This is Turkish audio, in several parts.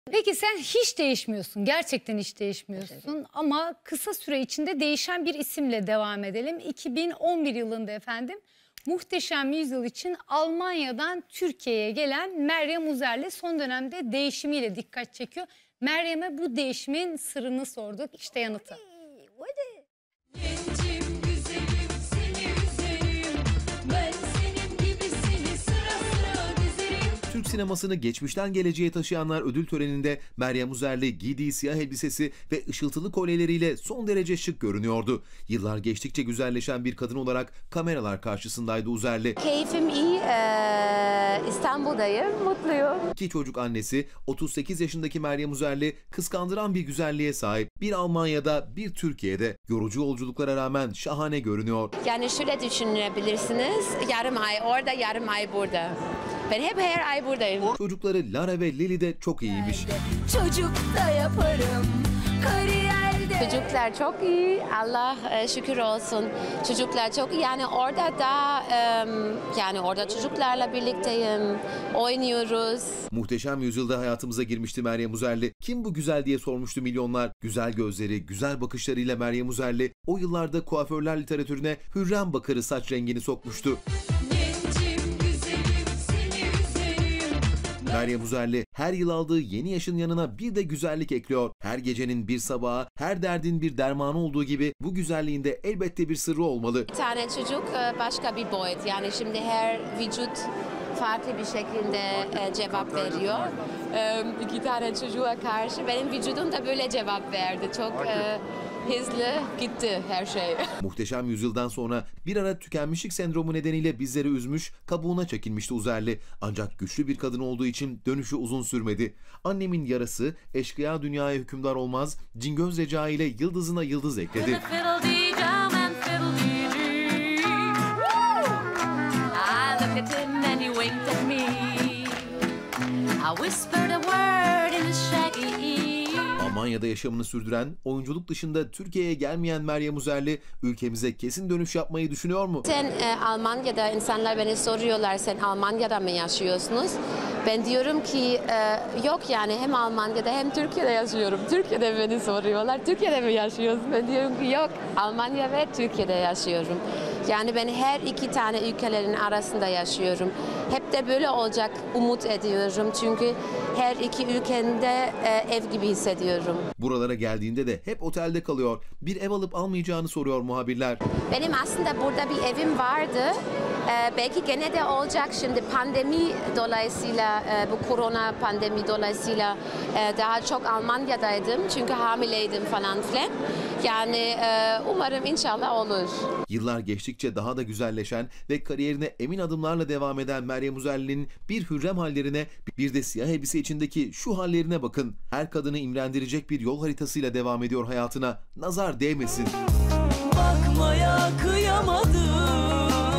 Peki sen hiç değişmiyorsun. Gerçekten hiç değişmiyorsun. Ama kısa süre içinde değişen bir isimle devam edelim. 2011 yılında efendim Muhteşem Yüzyıl için Almanya'dan Türkiye'ye gelen Meryem Uzerli son dönemde değişimiyle dikkat çekiyor. Meryem'e bu değişimin sırrını sorduk. İşte yanıtı. Gencim, güzelim, seni üzerim. Ben senin gibisini sıra sıra dizerim. Türk sinemasını geçmişten geleceğe taşıyanlar ödül töreninde Meryem Uzerli giydiği siyah elbisesi ve ışıltılı kolyeleriyle son derece şık görünüyordu. Yıllar geçtikçe güzelleşen bir kadın olarak kameralar karşısındaydı Uzerli. Keyfim iyi, İstanbul'dayım, mutluyum. 2 çocuk annesi, 38 yaşındaki Meryem Uzerli kıskandıran bir güzelliğe sahip. Bir Almanya'da, bir Türkiye'de. Yorucu yolculuklara rağmen şahane görünüyor. Yani şöyle düşünebilirsiniz, yarım ay orada, yarım ay burada. Ben hep her ay buradayım. Çocukları Lara ve Lili de çok iyiymiş. Çocuk da yaparım kariyerde. Çocuklar çok iyi, Allah şükür olsun. Çocuklar çok iyi. Yani orada da, yani orada çocuklarla birlikteyim, oynuyoruz. Muhteşem Yüzyıl'da hayatımıza girmişti Meryem Uzerli. Kim bu güzel diye sormuştu milyonlar. Güzel gözleri, güzel bakışlarıyla Meryem Uzerli o yıllarda kuaförler literatürüne Hürrem Bakırı saç rengini sokmuştu. Gencim, güzelim, seni üzerim. Meryem Uzerli her yıl aldığı yeni yaşın yanına bir de güzellik ekliyor. Her gecenin bir sabaha, her derdin bir dermanı olduğu gibi bu güzelliğinde elbette bir sırrı olmalı. Bir tane çocuk başka bir boyut. Yani şimdi her vücut farklı bir şekilde cevap veriyor. 2 tane çocuğa karşı benim vücudum da böyle cevap verdi. Çok hızlı gitti her şey. Muhteşem Yüzyıl'dan sonra bir ara tükenmişlik sendromu nedeniyle bizleri üzmüş, kabuğuna çekilmişti Uzerli. Ancak güçlü bir kadın olduğu için dönüşü uzun sürmedi. Annemin yarası, eşkıya dünyaya hükümdar olmaz, Cingöz Recai ile yıldızına yıldız ekledi. Fiddle-dee-dum and fiddle-dee-dee. I looked at him and he winked at me. I whispered a word in his shaggy ear. Almanya'da yaşamını sürdüren, oyunculuk dışında Türkiye'ye gelmeyen Meryem Uzerli ülkemize kesin dönüş yapmayı düşünüyor mu? Sen Almanya'da, insanlar beni soruyorlar, sen Almanya'da mı yaşıyorsunuz? Ben diyorum ki yok, yani hem Almanya'da hem Türkiye'de yaşıyorum. Türkiye'de beni soruyorlar, Türkiye'de mi yaşıyorsun? Ben diyorum ki yok, Almanya ve Türkiye'de yaşıyorum. Yani ben her 2 tane ülkelerin arasında yaşıyorum. Hep de böyle olacak umut ediyorum. Çünkü her 2 ülkende ev gibi hissediyorum. Buralara geldiğinde de hep otelde kalıyor. Bir ev alıp almayacağını soruyor muhabirler. Benim aslında burada bir evim vardı. Belki gene de olacak, şimdi pandemi dolayısıyla, bu korona pandemi dolayısıyla daha çok Almanya'daydım. Çünkü hamileydim falan filan. Yani umarım inşallah olur. Yıllar geçtikçe daha da güzelleşen ve kariyerine emin adımlarla devam eden Meryem Uzerli'nin bir Hürrem hallerine, bir de siyah elbise içindeki şu hallerine bakın. Her kadını imrendirecek bir yol haritasıyla devam ediyor hayatına. Nazar değmesin. Bakmaya kıyamadım.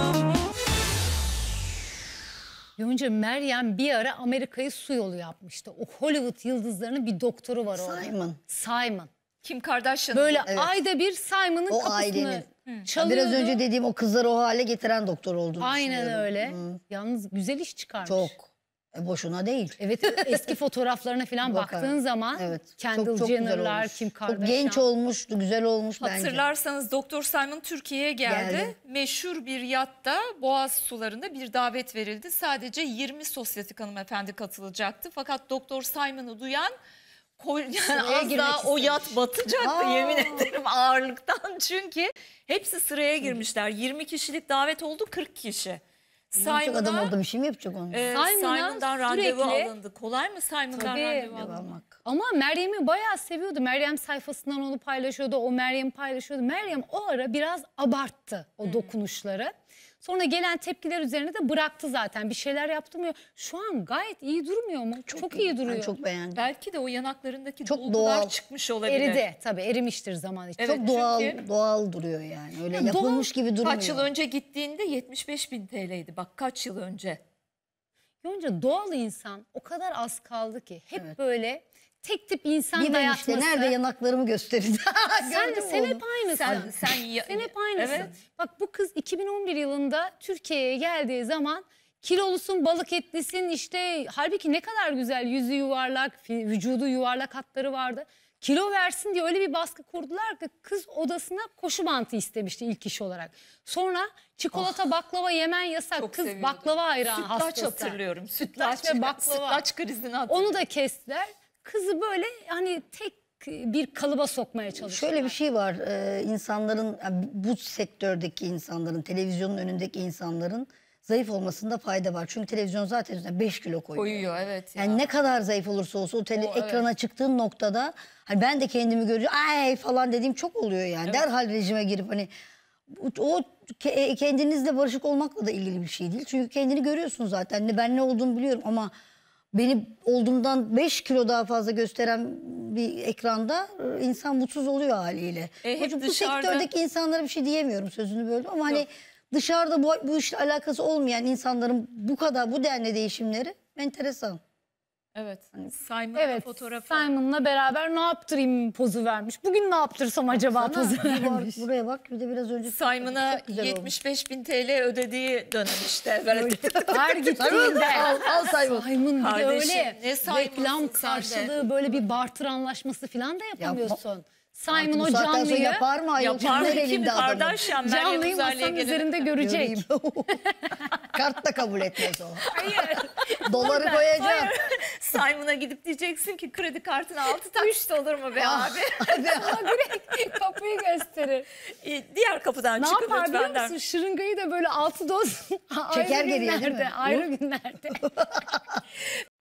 Yonca Meryem bir ara Amerika'yı su yolu yapmıştı. O Hollywood yıldızlarının bir doktoru var orada. Simon. Kim Kardashian. Böyle Evet. ayda bir Simon'ın O kapısını ailenin. çalıyordu. Biraz önce dediğim o kızları o hale getiren doktor olduğunu Aynen düşünüyorum. öyle. Yalnız güzel iş çıkarmış. Çok. Boşuna değil. Evet, eski fotoğraflarına falan Bakar. baktığın zaman Evet. Kendall Çok güzel Jenner'lar, olmuş. Kim Çok Kardashian. genç olmuş, güzel olmuş bence. Hatırlarsanız Doktor Simon Türkiye'ye geldi. Geldi. Meşhur bir yatta Boğaz sularında bir davet verildi. Sadece 20 sosyetik hanımefendi katılacaktı. Fakat Doktor Simon'u duyan yani az girmek daha o istemiş. yat batacaktı, Aa. yemin ederim, ağırlıktan. Çünkü hepsi sıraya girmişler. 20 kişilik davet oldu, 40 kişi. Çok adam orada bir şey mi yapacak onu? Simon'dan randevu sürekli- alındı. Kolay mı Simon'dan Tabii. randevu alındı? Almak. Ama Meryem'i bayağı seviyordu. Meryem sayfasından onu paylaşıyordu. O Meryem'i paylaşıyordu. Meryem o ara biraz abarttı o dokunuşları. Sonra gelen tepkiler üzerine de bıraktı zaten. Bir şeyler yaptırmıyor. Şu an gayet iyi durmuyor mu? Çok iyi duruyor. Ben çok beğendim. Belki de o yanaklarındaki Çok dolgular doğal. çıkmış olabilir. Eridi tabii, erimiştir zaman içinde. Evet, Çok doğal, çünkü- doğal duruyor yani. Öyle Ya yapılmış gibi durmuyor. Kaç yıl önce gittiğinde 75.000 TL'ydi. Bak kaç yıl önce. Yonca doğal insan o kadar az kaldı ki. Hep böyle tek tip insan Bir ben dayatması. işte nerede yanaklarımı gösterin. Sen hep aynısın. Sen Sen hep aynısın. Evet. Bak bu kız 2011 yılında Türkiye'ye geldiği zaman kilolusun, balık etlisin işte, halbuki ne kadar güzel yüzü yuvarlak, vücudu yuvarlak hatları vardı. Kilo versin diye öyle bir baskı kurdular ki kız odasına koşu bantı istemişti ilk iş olarak. Sonra çikolata baklava yemen yasak. Çok Kız seviyordu. baklava hayran hastası. Sütlaç hatırlıyorum. Sütlaç ve baklava. Sütlaç krizini hatırlıyorum. Onu da kestiler. Kızı böyle hani tek bir kalıba sokmaya çalıştılar. Şöyle bir şey var. İnsanların, bu sektördeki insanların, televizyonun önündeki insanların zayıf olmasında fayda var. Çünkü televizyon zaten üzerine 5 kilo koyuyor. Koyuyor, evet. Yani ne kadar zayıf olursa olsun o ekrana çıktığın noktada hani ben de kendimi görüyorum. Ay falan dediğim çok oluyor yani. Derhal rejime girip hani o kendinizle barışık olmakla da ilgili bir şey değil. Çünkü kendini görüyorsun zaten. Ben ne olduğumu biliyorum ama beni olduğumdan 5 kilo daha fazla gösteren bir ekranda insan mutsuz oluyor haliyle. Hep Bu dışarıda- sektördeki insanlara bir şey diyemiyorum, sözünü böldüm ama hani dışarıda bu işle alakası olmayan insanların bu denli değişimleri enteresan. Evet. Simon'ın Evet, fotoğrafı. Simon'la beraber ne yaptırayım pozu vermiş. Bugün ne yaptırsam acaba pozu vermiş. Buraya bak, bir de biraz önce Simon'a çok güzel olmuş. 75.000 TL ödediği dönem işte. Böyle Her gittiğinde. Al Simon. Simon bir de Kardeşim, öyle ne Simon'sın reklam sen de? karşılığı böyle bir barter anlaşması falan da yapamıyorsun. Simon Bu o saatten sonra canlıyı yapar mı ayol? yapar mı Kimler kim? elinde adamın? Kardashian Meryem canlıyı Uzerli'ye masanın gelene üzerinde görecek. Göreyim. Kart da kabul etmez o. Hayır. Doları koyacağım. Simon'a gidip diyeceksin ki kredi kartına 6 taksit olur mu be abi? Direkt kapıyı gösterir. Diğer kapıdan Ne çıkın yapar biliyor lütfen der. musun? Şırıngayı da böyle 6 doz Çeker ayrı geriye, değil mi? günlerde, ayrı günlerde.